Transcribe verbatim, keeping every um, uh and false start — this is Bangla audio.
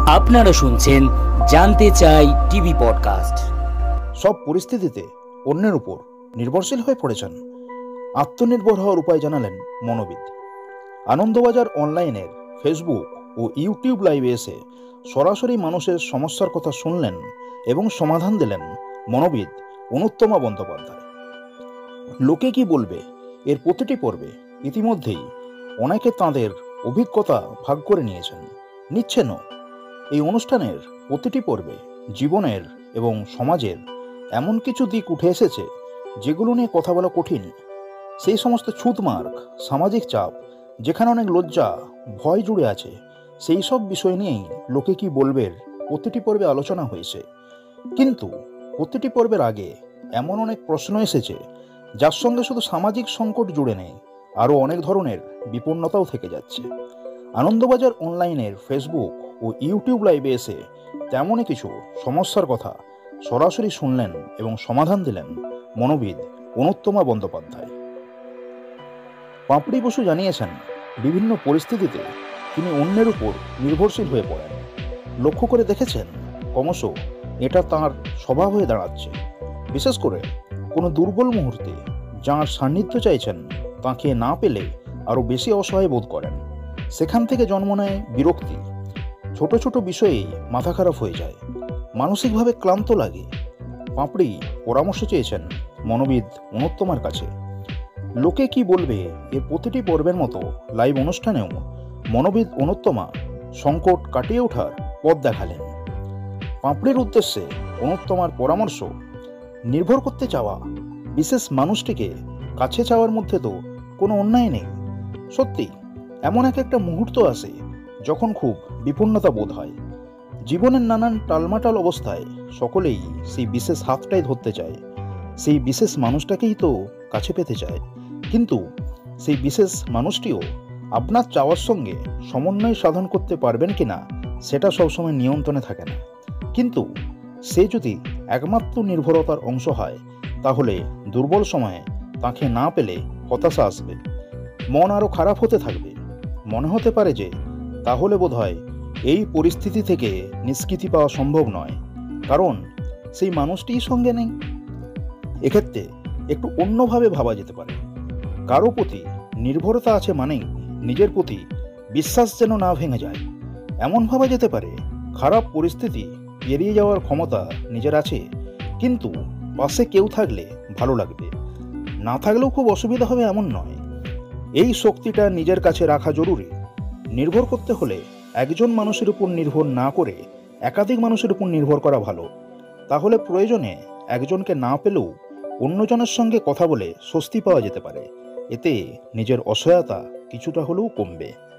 আপনারা শুনছেন জানতে চাই টিভি পডকাস্ট। সব পরিস্থিতিতে অন্যের উপর নির্ভরশীল হয়ে পড়েছেন, আত্মনির্ভর হওয়ার উপায় জানালেন মনোবিদ। আনন্দবাজার অনলাইনের ফেসবুক ও ইউটিউব লাইভে এসে সরাসরি মানুষের সমস্যার কথা শুনলেন এবং সমাধান দিলেন মনোবিদ অনুত্তমা বন্দ্যোপাধ্যায়। লোকে কি বলবে এর প্রতিটি পর্বে ইতিমধ্যেই অনেকে তাঁদের অভিজ্ঞতা ভাগ করে নিয়েছেন, নিচ্ছেনও। এই অনুষ্ঠানের প্রতিটি পর্বে জীবনের এবং সমাজের এমন কিছু দিক উঠে এসেছে যেগুলো নিয়ে কথা বলা কঠিন। সেই সমস্ত ছুঁতমার্ক, সামাজিক চাপ, যেখানে অনেক লজ্জা, ভয় জুড়ে আছে, সেই সব বিষয় নিয়েই লোকে কি বলবে প্রতিটি পর্বে আলোচনা হয়েছে। কিন্তু প্রতিটি পর্বের আগে এমন অনেক প্রশ্ন এসেছে যার সঙ্গে শুধু সামাজিক সংকট জুড়ে নেই, আরও অনেক ধরনের বিপন্নতাও থেকে যাচ্ছে। আনন্দবাজার অনলাইনের ফেসবুক ও ইউটিউব লাইভে এসে তেমনই কিছু সমস্যার কথা সরাসরি শুনলেন এবং সমাধান দিলেন মনোবিদ অনুত্তমা বন্দ্যোপাধ্যায়। পাপড়ি বসু জানিয়েছেন, বিভিন্ন পরিস্থিতিতে তিনি অন্যের উপর নির্ভরশীল হয়ে পড়েন। লক্ষ্য করে দেখেছেন ক্রমশ এটা তাঁর স্বভাব হয়ে দাঁড়াচ্ছে। বিশেষ করে কোনো দুর্বল মুহূর্তে যাঁর সান্নিধ্য চাইছেন তাঁকে না পেলে আরও বেশি অসহায় বোধ করেন। সেখান থেকে জন্ম নেয় বিরক্তি। ছোট ছোট বিষয়েই মাথা খারাপ হয়ে যায়, মানসিকভাবে ক্লান্ত লাগে। পাপড়ি পরামর্শ চেয়েছেন মনোবিদ অনুত্তমার কাছে। লোকে কি বলবে এর প্রতিটি পর্বের মতো লাইভ অনুষ্ঠানেও মনোবিদ অনুত্তমা সংকট কাটিয়ে ওঠার পথ দেখালেন। পাপড়ির উদ্দেশ্যে অনুত্তমার পরামর্শ, নির্ভর করতে চাওয়া বিশেষ মানুষটিকে কাছে চাওয়ার মধ্যে তো কোনো অন্যায় নেই। সত্যি এমন এক একটা মুহূর্ত আসে যখন খুব বিপন্নতা বোধ হয়। জীবনের নানান টালমাটাল অবস্থায় সকলেই সেই বিশেষ হাতটাই ধরতে চায়, সেই বিশেষ মানুষটাকেই তো কাছে পেতে চায়। কিন্তু সেই বিশেষ মানুষটিও আপনার চাওয়ার সঙ্গে সমন্বয় সাধন করতে পারবেন কিনা সেটা সবসময় নিয়ন্ত্রণে থাকে না। কিন্তু সে যদি একমাত্র নির্ভরতার অংশ হয়, তাহলে দুর্বল সময়ে তাকে না পেলে হতাশা আসবে, মন আরও খারাপ হতে থাকবে। মনে হতে পারে যে তাহলে বোধহয় এই পরিস্থিতি থেকে নিষ্কৃতি পাওয়া সম্ভব নয়, কারণ সেই মানুষটিই সঙ্গে নেই। এক্ষেত্রে একটু অন্যভাবে ভাবা যেতে পারে। কারো প্রতি নির্ভরতা আছে মানেই নিজের প্রতি বিশ্বাস যেন না ভেঙে যায়। এমন ভাবা যেতে পারে খারাপ পরিস্থিতি এড়িয়ে যাওয়ার ক্ষমতা নিজের আছে, কিন্তু পাশে কেউ থাকলে ভালো লাগবে, না থাকলেও খুব অসুবিধা হবে এমন নয়। এই শক্তিটা নিজের কাছে রাখা জরুরি। নির্ভর করতে হলে একজন মানুষের উপর নির্ভর না করে একাধিক মানুষের উপর নির্ভর করা ভালো। তাহলে প্রয়োজনে একজনকে না পেলেও অন্যজনের সঙ্গে কথা বলে স্বস্তি পাওয়া যেতে পারে। এতে নিজের অসহায়তা কিছুটা হলেও কমবে।